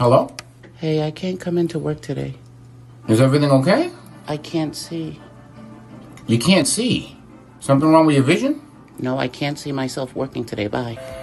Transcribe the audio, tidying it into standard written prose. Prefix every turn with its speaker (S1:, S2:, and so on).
S1: Hello?
S2: Hey, I can't come into work today.
S1: Is everything okay?
S2: I can't see.
S1: You can't see. Something wrong with your vision?
S2: No, I can't see myself working today. Bye.